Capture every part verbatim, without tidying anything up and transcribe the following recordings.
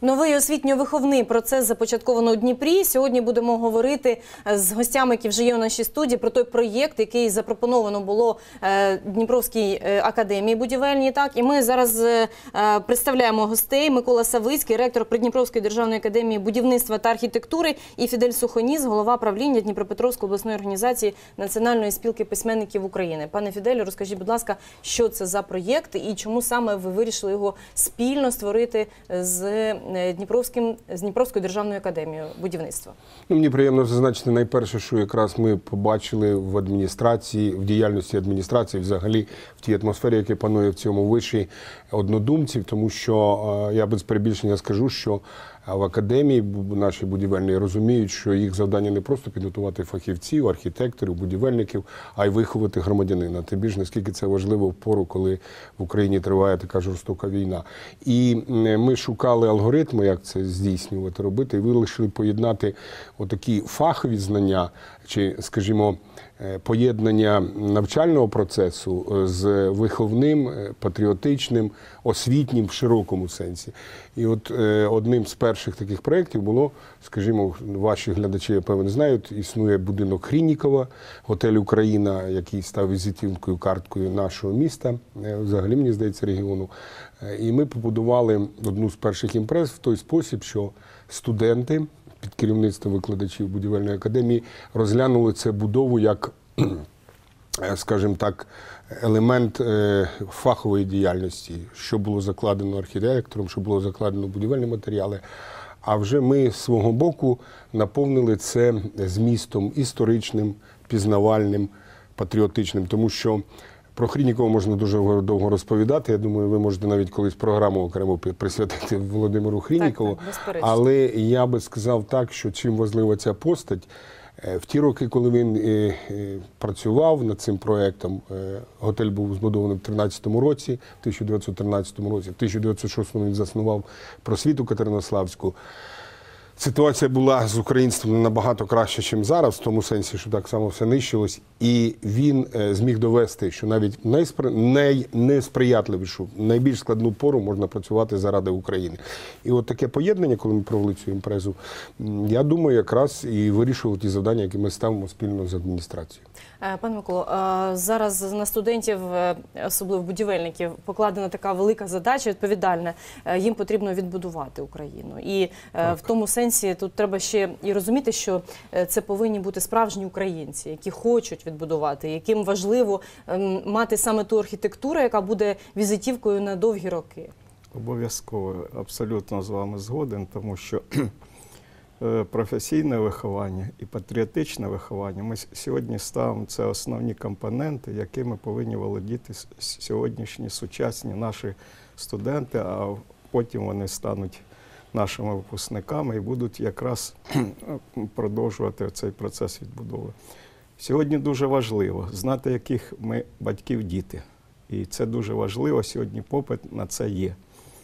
Новий освітньо-виховний процес започатковано у Дніпрі. Сьогодні будемо говорити з гостями, які вже є у нашій студії, про той проєкт, який запропоновано було Дніпровській академії будівельній. Так, і ми зараз представляємо гостей. Микола Савицький, ректор Придніпровської державної академії будівництва та архітектури, і Фідель Сухоніс, голова правління Дніпропетровської обласної організації Національної спілки письменників України. Пане Фіделю, розкажіть, будь ласка, що це за проєкт і чому саме ви вирішили його спільно створити з Дніпровським, з Дніпровською державною академією будівництва? Ну, мені приємно зазначити найперше, що якраз ми побачили в адміністрації, в діяльності адміністрації, взагалі в тій атмосфері, яка панує в цьому виші, однодумців, тому що я без перебільшення скажу, що в академії наші будівельні розуміють, що їх завдання не просто підготувати фахівців, архітекторів, будівельників, а й виховати громадянина. Тим більше, наскільки це важливо в пору, коли в Україні триває така жорстока війна. І ми шукали алгоритми, як це здійснювати, робити, і вирішили поєднати отакі фахові знання, чи, скажімо, поєднання навчального процесу з виховним, патріотичним, освітнім в широкому сенсі. І от одним з перших таких проєктів було, скажімо, ваші глядачі, я певно, знають, існує будинок Хріннікова, готель «Україна», який став візитівкою, карткою нашого міста, взагалі, мені здається, регіону. І ми побудували одну з перших імпрез в той спосіб, що студенти під керівництвом викладачів будівельної академії розглянули це будову як, скажімо так, елемент фахової діяльності, що було закладено архітектором, що було закладено будівельні матеріали. А вже ми з свого боку наповнили це змістом історичним, пізнавальним, патріотичним, тому що про Хріннікова можна дуже довго розповідати. Я думаю, ви можете навіть колись програму окремо присвятити Володимиру Хріннікову. Так, так, але я би сказав так, що чим важлива ця постать, в ті роки, коли він працював над цим проєктом, готель був збудований в тринадцятому році, в тисяча дев'ятсот тринадцятому році, в тисяча дев'ятсот шостому він заснував просвіту Катеринославську. Ситуація була з українством набагато краще, ніж зараз, в тому сенсі, що так само все нищилось. І він зміг довести, що навіть найнесприятливішу, найбільш складну пору можна працювати заради України. І от таке поєднання, коли ми провели цю імпрезу, я думаю, якраз і вирішували ті завдання, які ми ставимо спільно з адміністрацією. Пане Миколо, зараз на студентів, особливо будівельників, покладена така велика задача, відповідальна. Їм потрібно відбудувати Україну. І так, в тому сенсі тут треба ще і розуміти, що це повинні бути справжні українці, які хочуть відбудувати, яким важливо мати саме ту архітектуру, яка буде візитівкою на довгі роки. Обов'язково, абсолютно з вами згоден, тому що професійне виховання і патріотичне виховання, ми сьогодні ставимо, це основні компоненти, якими повинні володіти сьогоднішні сучасні наші студенти, а потім вони стануть нашими випускниками і будуть якраз продовжувати цей процес відбудови. Сьогодні дуже важливо знати, яких ми батьків діти. І це дуже важливо, сьогодні попит на це є.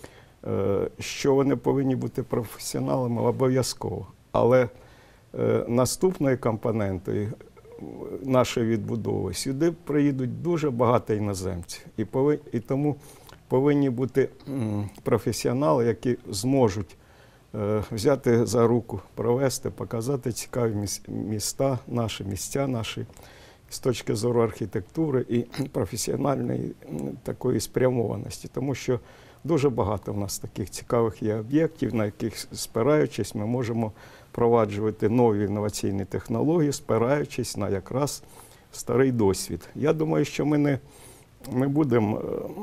Що вони повинні бути професіоналами, обов'язково. Але наступною компонентою нашої відбудови сюди приїдуть дуже багато іноземців. І, повинні, і тому повинні бути професіонали, які зможуть взяти за руку, провести, показати цікаві міста, наші місця наші, з точки зору архітектури і професіональної такої спрямованості. Тому що дуже багато в нас таких цікавих є об'єктів, на яких, спираючись, ми можемо впроваджувати нові інноваційні технології, спираючись на якраз старий досвід. Я думаю, що ми не ми будемо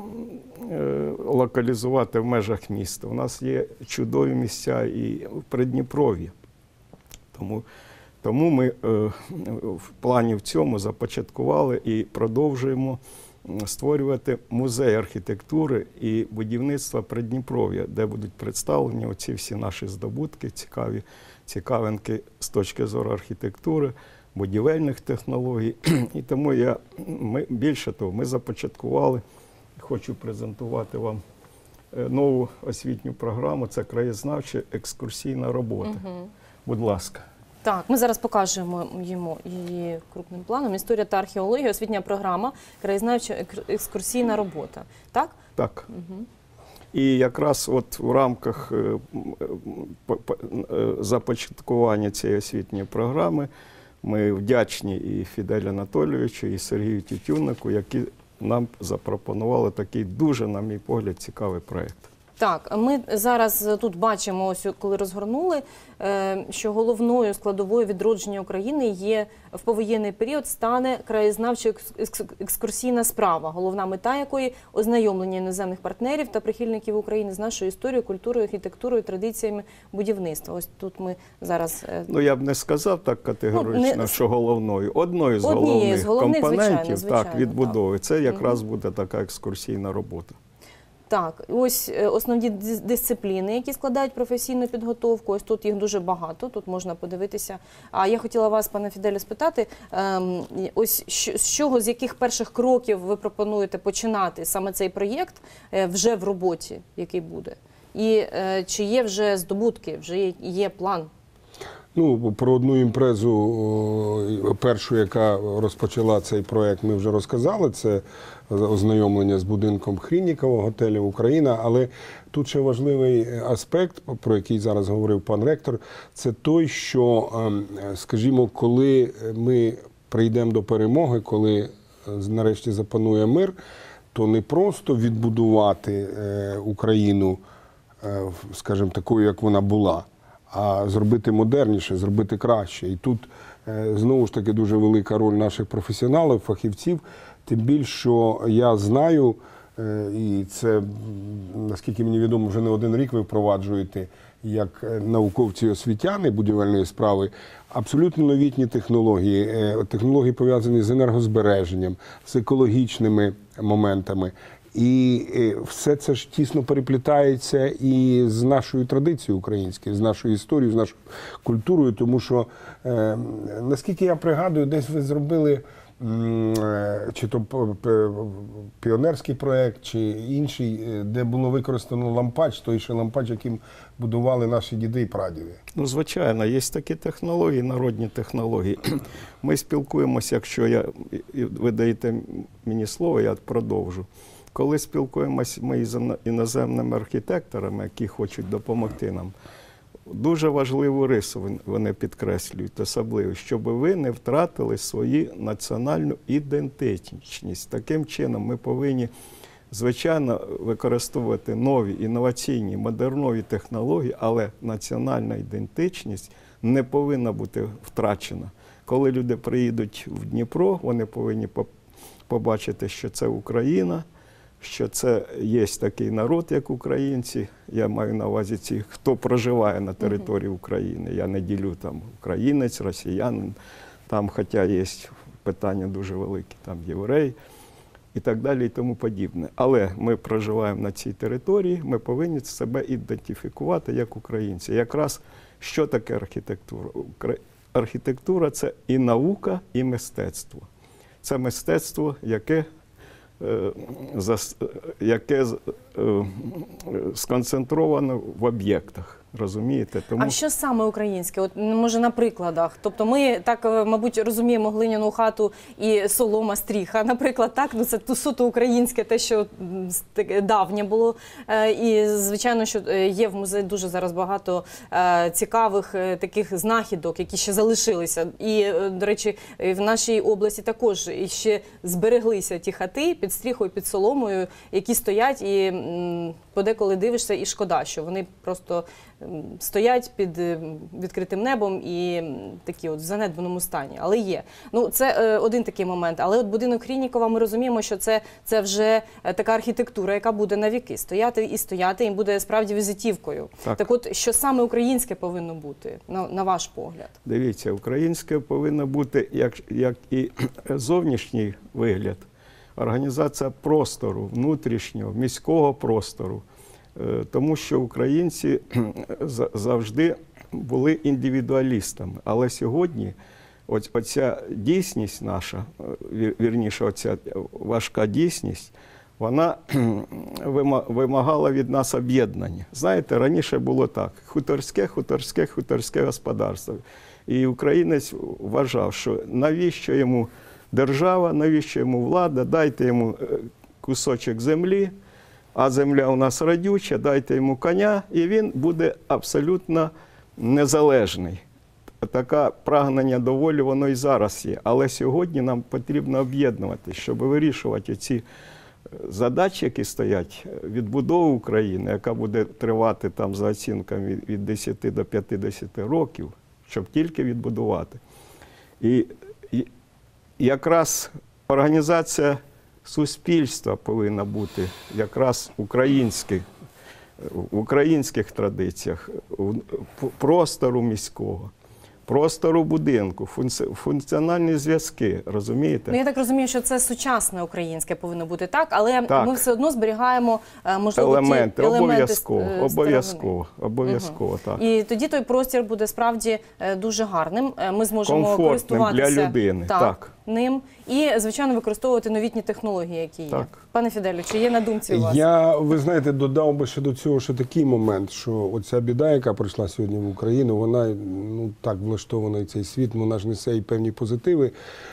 локалізувати в межах міста. У нас є чудові місця і в Придніпров'ї. Тому, тому ми в плані в цьому започаткували і продовжуємо створювати музей архітектури і будівництва Придніпров'я, де будуть представлені оці всі наші здобутки, цікаві цікавинки з точки зору архітектури, будівельних технологій. І тому я, ми, більше того, ми започаткували, хочу презентувати вам нову освітню програму, це краєзнавча екскурсійна робота. Угу. Будь ласка. Так, ми зараз покажемо йому її крупним планом. Історія та археологія, освітня програма, краєзнавча екскурсійна робота. Так? Так. Угу. І якраз от в рамках е, по- по- е, започаткування цієї освітньої програми ми вдячні і Фіделю Анатолійовичу, і Сергію Тютюннику, які нам запропонували такий дуже, на мій погляд, цікавий проєкт. Так, ми зараз тут бачимо, ось коли розгорнули, е, що головною складовою відродження України є в повоєнний період стане краєзнавчо-екскурсійна справа, головна мета якої – ознайомлення іноземних партнерів та прихильників України з нашою історією, культурою, архітектурою, традиціями будівництва. Ось тут ми зараз… е, Ну, я б не сказав так категорично, Ну, не- що головною. Одною з Однією головних, з головних, компонентів звичайно, звичайно, так, відбудови. Це якраз Мгм. буде така екскурсійна робота. Так, ось е, основні дис- дисципліни, які складають професійну підготовку. Ось тут їх дуже багато, тут можна подивитися. А я хотіла вас, пане Фіделю, спитати, ем, ось що- з чого, з яких перших кроків ви пропонуєте починати саме цей проєкт е, вже в роботі, який буде? І е, чи є вже здобутки, вже є, є план? Ну, про одну імпрезу, о, першу, яка розпочала цей проект, ми вже розказали. Це ознайомлення з будинком Хріннікова, готелю «Україна». Але тут ще важливий аспект, про який зараз говорив пан ректор, це той, що, ем, скажімо, коли ми прийдемо до перемоги, коли е, нарешті запанує мир, то не просто відбудувати е, Україну, е, скажімо, такою, як вона була, а зробити модерніше, зробити краще. І тут, е, знову ж таки, дуже велика роль наших професіоналів, фахівців, тим більше, що я знаю, е, і це, м, наскільки мені відомо, вже не один рік ви впроваджуєте, як е, науковці-освітяни будівельної справи, абсолютно новітні технології, е, технології пов'язані з енергозбереженням, з екологічними моментами. І е, все це ж тісно переплітається і з нашою традицією українською, з нашою історією, з нашою культурою, тому що, е, наскільки я пригадую, десь ви зробили м, е, чи то п- п- піонерський проєкт, чи інший, е, де було використано лампач, той ще лампач, яким будували наші діди і прадіди. Ну, звичайно, є такі технології, народні технології. Ми спілкуємося, якщо я, і ви даєте мені слово, я продовжу. Коли спілкуємося ми із іноземними архітекторами, які хочуть допомогти нам, дуже важливу рису вони- вони підкреслюють, особливо, щоб ви не втратили свою національну ідентичність. Таким чином ми повинні, звичайно, використовувати нові, інноваційні, модернові технології, але національна ідентичність не повинна бути втрачена. Коли люди приїдуть в Дніпро, вони повинні по- побачити, що це Україна, що це є такий народ, як українці. Я маю на увазі ті, хто проживає на території України. Я не ділю там українець, росіянин, там, хоча є питання дуже великі, там єврей і так далі і тому подібне. Але ми проживаємо на цій території, ми повинні себе ідентифікувати як українці. Якраз що таке архітектура? Укра- Архітектура – це і наука, і мистецтво. Це мистецтво, яке е, зас- яке з- е, сконцентровано в об'єктах. Розумієте? Тому А що саме українське? От, може, на прикладах? Тобто ми так, е, мабуть, розуміємо глиняну хату і солома стріха, наприклад, так? Ну, це ту- суто українське, те, що м, с- таке давнє було. Е, І, звичайно, що е, є в музеї дуже зараз багато е, цікавих е, таких знахідок, які ще залишилися. І, е, до речі, е, в нашій області також ще збереглися ті хати під стріхою, під соломою, які стоять, і м, подеколи дивишся, і шкода, що вони просто м, стоять під е, відкритим небом і м, такі от в занедбаному стані. Але є. Ну, це е, один такий момент. Але от будинок Хріннікова, ми розуміємо, що це, це вже е, така архітектура, яка буде на віки стояти і стояти, і буде справді візитівкою. Так. Так от, що саме українське повинно бути, на, на ваш погляд? дивіться, українське повинно бути, як, як і зовнішній вигляд, організація простору, внутрішнього, міського простору. Е, Тому що українці за- завжди були індивідуалістами. Але сьогодні ось оця дійсність наша, е, вір- вірніше, оця важка дійсність, вона вима- вимагала від нас об'єднання. Знаєте, раніше було так: хуторське, хуторське, хуторське господарство. І українець вважав, що навіщо йому держава, навіщо йому влада, дайте йому е, кусочок землі, а земля у нас родюча, дайте йому коня, і він буде абсолютно незалежний. Таке прагнення до волі, воно і зараз є. Але сьогодні нам потрібно об'єднуватися, щоб вирішувати ці задачі, які стоять, відбудови України, яка буде тривати там за оцінками від десяти до п'ятдесяти років, щоб тільки відбудувати. І, і якраз організація суспільства повинна бути якраз українських, в українських традиціях, простору міського, простору будинку, функціональні зв'язки, розумієте? Ну, я так розумію, що це сучасне українське повинно бути так, але так. ми все одно зберігаємо, можливо, елементи, ті елементи обов'язково, обов'язково, обов'язково, угу. так. І тоді той простір буде справді дуже гарним. Ми зможемо комфортним користуватися для людини, так, так. ним і, звичайно, використовувати новітні технології, які є. Так. Пане Фіделю, чи є на думці у вас? Я, ви знаєте, додав би ще до цього ще такий момент, що оця біда, яка прийшла сьогодні в Україну, вона, ну, так влаштована і цей світ, вона ж несе і певні позитиви,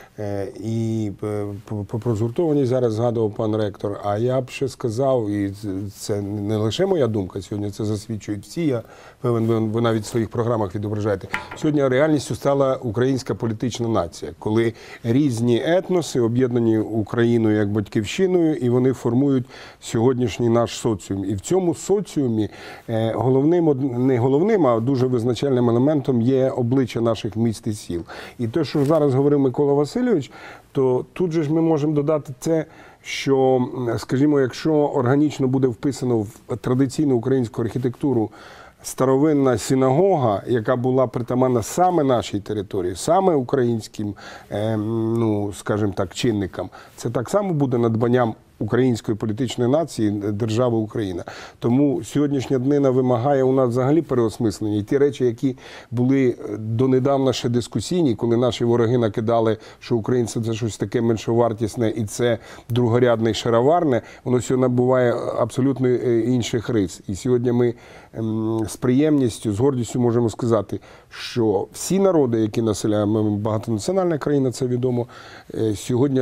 і про згуртованість зараз згадував пан ректор, а я б ще сказав, і це не лише моя думка сьогодні, це засвідчують всі, я певен, ви навіть в своїх програмах відображаєте. Сьогодні реальністю стала українська політична нація, коли різні етноси об'єднані Україною як батьківщиною, і вони формують сьогоднішній наш соціум. І в цьому соціумі головним, не головним, а дуже визначальним елементом є обличчя наших міст і сіл. І те, що зараз говорив Микола Васильович, то тут же ж ми можемо додати це, що, скажімо, якщо органічно буде вписано в традиційну українську архітектуру старовинна синагога, яка була притаманна саме нашій території, саме українським, ну, скажімо так, чинникам, це так само буде надбанням української політичної нації, держави Україна. Тому сьогоднішня днина вимагає у нас взагалі переосмислення. І ті речі, які були донедавна ще дискусійні, коли наші вороги накидали, що українці – це щось таке меншовартісне і це другорядне і шароварне, воно сьогодні набуває абсолютно інших рис. І сьогодні ми з приємністю, з гордістю можемо сказати, що всі народи, які населяємо, ми багатонаціональна країна, це відомо, сьогодні,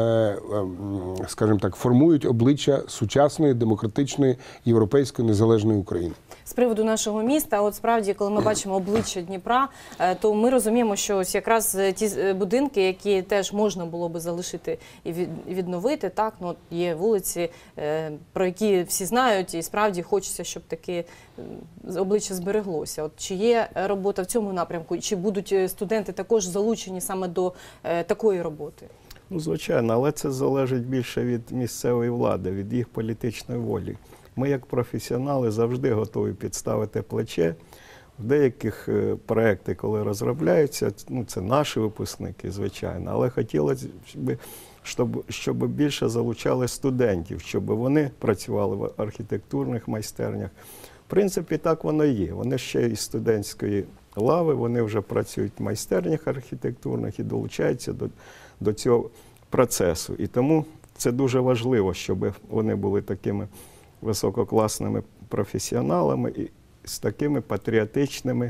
скажімо так, формують обличчя сучасної, демократичної, європейської, незалежної України. З приводу нашого міста, от справді, коли ми бачимо обличчя Дніпра, то ми розуміємо, що ось якраз ті будинки, які теж можна було би залишити і відновити, так, ну, є вулиці, про які всі знають, і справді хочеться, щоб таке обличчя збереглося. От чи є робота в цьому напрямку, чи будуть студенти також залучені саме до такої роботи? Ну, звичайно, але це залежить більше від місцевої влади, від їх політичної волі. Ми, як професіонали, завжди готові підставити плече. В деяких проєктах, коли розробляються, ну, це наші випускники, звичайно, але хотілося б, щоб, щоб більше залучали студентів, щоб вони працювали в архітектурних майстернях. В принципі, так воно і є. Вони ще із студентської лави, вони вже працюють в майстернях архітектурних і долучаються до, до цього процесу. І тому це дуже важливо, щоб вони були такими висококласними професіоналами і з такими патріотичними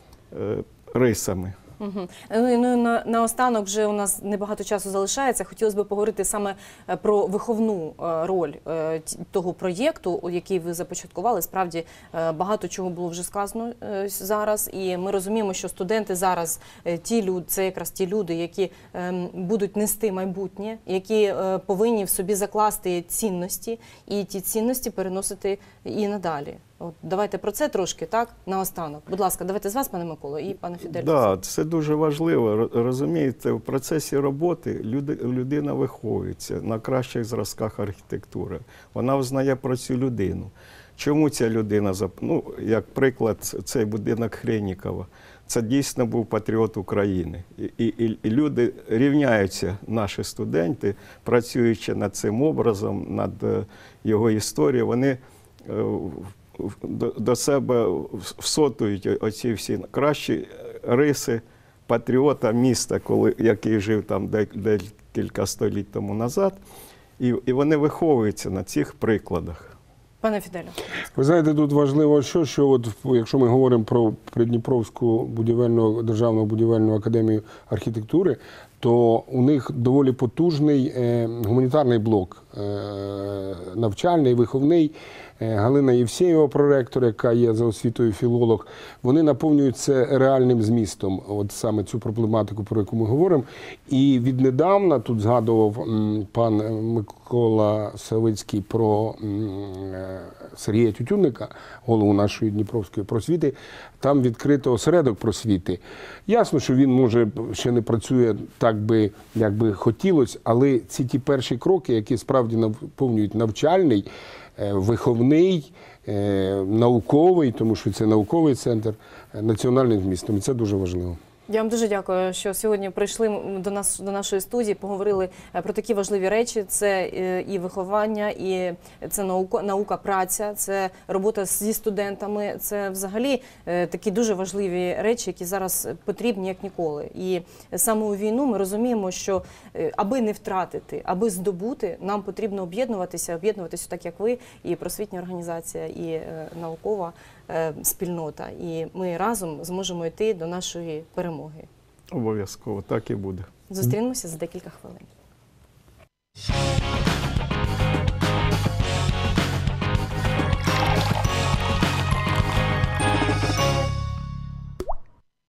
е, рисами. Угу. Ну, ну, на, наостанок вже у нас небагато часу залишається. Хотілося б поговорити саме про виховну роль того проєкту, який ви започаткували. Справді багато чого було вже сказано зараз, і ми розуміємо, що студенти зараз ті люди, це якраз ті люди, які будуть нести майбутнє, які повинні в собі закласти цінності, і ті цінності переносити і надалі. От, давайте про це трошки, так, наостанок. Будь ласка, давайте з вас, пане Миколо, і пане Фіделю. Так, це дуже важливо. Розумієте, в процесі роботи людина виховується на кращих зразках архітектури. Вона знає про цю людину. Чому ця людина, ну, як приклад, цей будинок Хреннікова. Це дійсно був патріот України. І, і, і люди рівняються, наші студенти, працюючи над цим образом, над його історією, вони До, до себе всотують оці всі кращі риси патріота міста, коли, який жив там декілька століть тому назад, і, і вони виховуються на цих прикладах. Пане Фіделю. Ви знаєте, тут важливо, що, що от, якщо ми говоримо про Придніпровську будівельну, Державну будівельну академію архітектури, то у них доволі потужний е, гуманітарний блок, е, навчальний, виховний. Е, Галина Євсєєва, проректор, яка є за освітою філолог, вони наповнюють це реальним змістом, от саме цю проблематику, про яку ми говоримо. І віднедавна, тут згадував м, пан Микола Савицький про м, е, Сергія Тютюнника, голову нашої Дніпровської просвіти, там відкрито осередок просвіти. Ясно, що він, може, ще не працює так би, як би хотілося, але ці ті перші кроки, які справді наповнюють навчальний, е, виховний, е, науковий, тому що це науковий центр, е, національним змістом. І це дуже важливо. Я вам дуже дякую, що сьогодні прийшли до нас, до нашої студії, поговорили про такі важливі речі. Це і виховання, і це наука, наука, праця, це робота зі студентами. Це взагалі такі дуже важливі речі, які зараз потрібні як ніколи. І саме у війну ми розуміємо, що аби не втратити, аби здобути, нам потрібно об'єднуватися, об'єднуватися так, як ви, і просвітня організація, і наукова спільнота. І ми разом зможемо йти до нашої перемоги. Обов'язково, так і буде. Зустрінемося за декілька хвилин.